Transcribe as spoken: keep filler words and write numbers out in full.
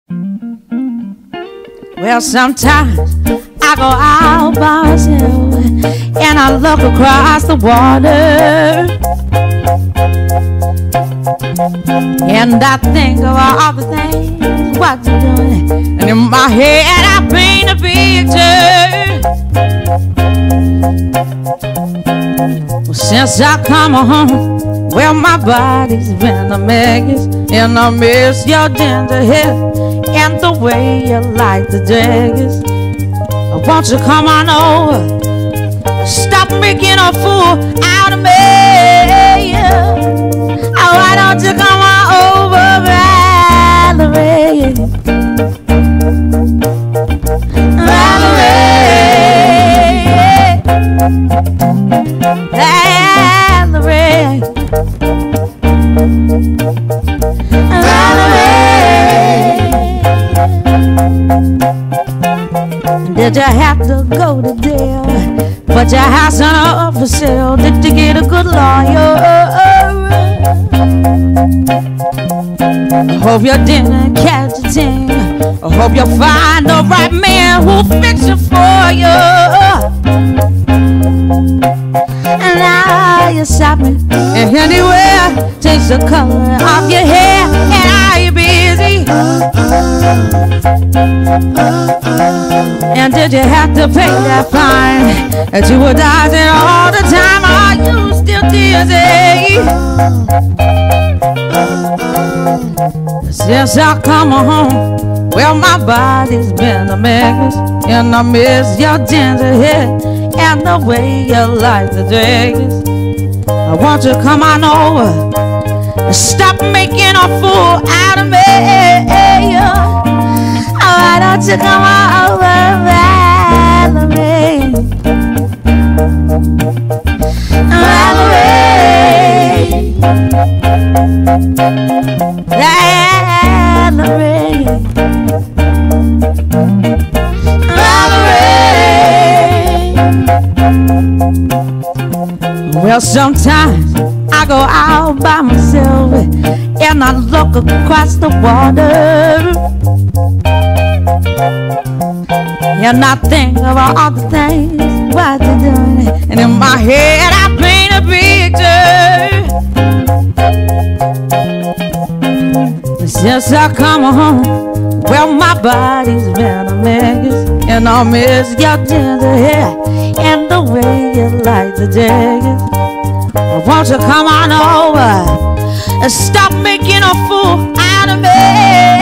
Well, sometimes I go out by myself and I look across the water, and I think of all the things what you're doing, and in my head I paint a picture. Well, since I come home, well, my body's been a mess, and I miss your ginger hair and the way you like the daggers. Won't you come on over? Stop making a fool out of me. Oh, why don't you come on over, Valerie? Valerie, Valerie, Valerie. Did you have to go to jail? But your house ain't up for sale. Did you get a good lawyer? I hope you didn't catch a thing. I hope you find the right man who'll fix it for you. And now you're shopping, and anywhere change the color of your hair. And are you busy? And did you have to pay that fine that you were dodging all the time? Are you still dizzy? Since I come home, well, my body's been a mess, and I miss your ginger hair and the way you like the dress. I want you to come on over and stop making a fool out of me. Why don't you come on over, Valerie? Valerie, Valerie, Valerie. Well, sometimes I go out by myself and I look across the water, and I think of all the things what you're doing, and in my head I paint a picture. Since I come home, well, my body's been a mess, and I miss your ginger hair and the way you like the daggers. Won't you come on over and stop making a fool out of me?